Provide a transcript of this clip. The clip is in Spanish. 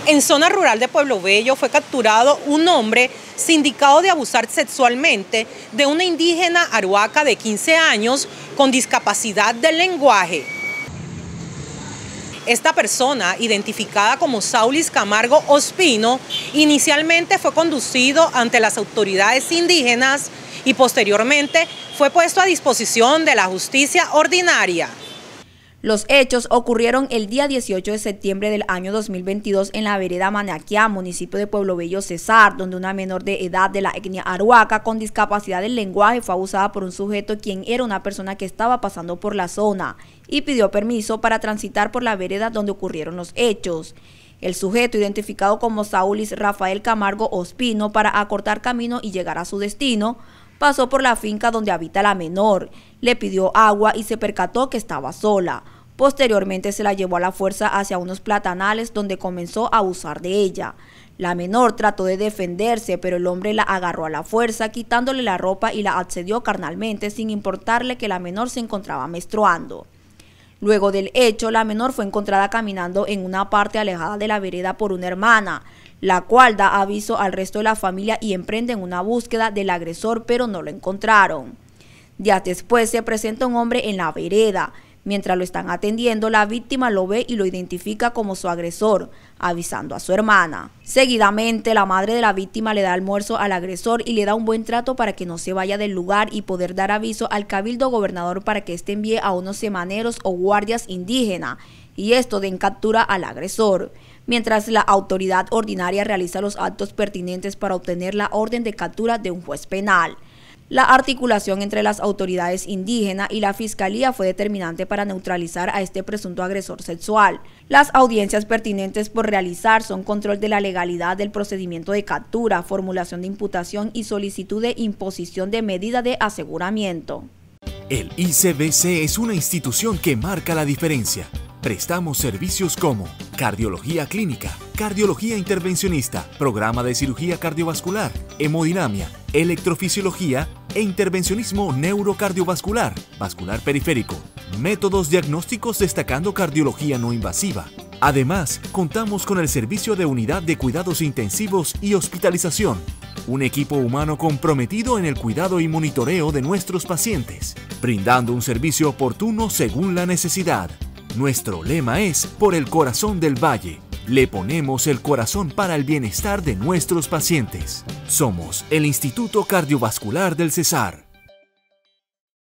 En zona rural de Pueblo Bello fue capturado un hombre sindicado de abusar sexualmente de una indígena arhuaca de 15 años con discapacidad del lenguaje. Esta persona, identificada como Saulis Camargo Ospino, inicialmente fue conducido ante las autoridades indígenas y posteriormente fue puesto a disposición de la justicia ordinaria. Los hechos ocurrieron el día 18 de septiembre del año 2022 en la vereda Manaquiá, municipio de Pueblo Bello, Cesar, donde una menor de edad de la etnia arhuaca con discapacidad del lenguaje fue abusada por un sujeto quien era una persona que estaba pasando por la zona y pidió permiso para transitar por la vereda donde ocurrieron los hechos. El sujeto, identificado como Saulis Rafael Camargo Ospino, para acortar camino y llegar a su destino, pasó por la finca donde habita la menor, le pidió agua y se percató que estaba sola. Posteriormente se la llevó a la fuerza hacia unos platanales donde comenzó a abusar de ella. La menor trató de defenderse, pero el hombre la agarró a la fuerza, quitándole la ropa y la accedió carnalmente sin importarle que la menor se encontraba menstruando. Luego del hecho, la menor fue encontrada caminando en una parte alejada de la vereda por una hermana, la cual da aviso al resto de la familia y emprenden una búsqueda del agresor, pero no lo encontraron. Días después se presenta un hombre en la vereda. Mientras lo están atendiendo, la víctima lo ve y lo identifica como su agresor, avisando a su hermana. Seguidamente, la madre de la víctima le da almuerzo al agresor y le da un buen trato para que no se vaya del lugar y poder dar aviso al cabildo gobernador para que éste envíe a unos semaneros o guardias indígenas y esto den captura al agresor, mientras la autoridad ordinaria realiza los actos pertinentes para obtener la orden de captura de un juez penal. La articulación entre las autoridades indígenas y la fiscalía fue determinante para neutralizar a este presunto agresor sexual. Las audiencias pertinentes por realizar son control de la legalidad del procedimiento de captura, formulación de imputación y solicitud de imposición de medida de aseguramiento. El ICBC es una institución que marca la diferencia. Prestamos servicios como cardiología clínica, cardiología intervencionista, programa de cirugía cardiovascular, hemodinamia, electrofisiología e intervencionismo neurocardiovascular, vascular periférico, métodos diagnósticos destacando cardiología no invasiva. Además, contamos con el servicio de unidad de cuidados intensivos y hospitalización, un equipo humano comprometido en el cuidado y monitoreo de nuestros pacientes, brindando un servicio oportuno según la necesidad. Nuestro lema es por el corazón del valle. Le ponemos el corazón para el bienestar de nuestros pacientes. Somos el Instituto Cardiovascular del Cesar.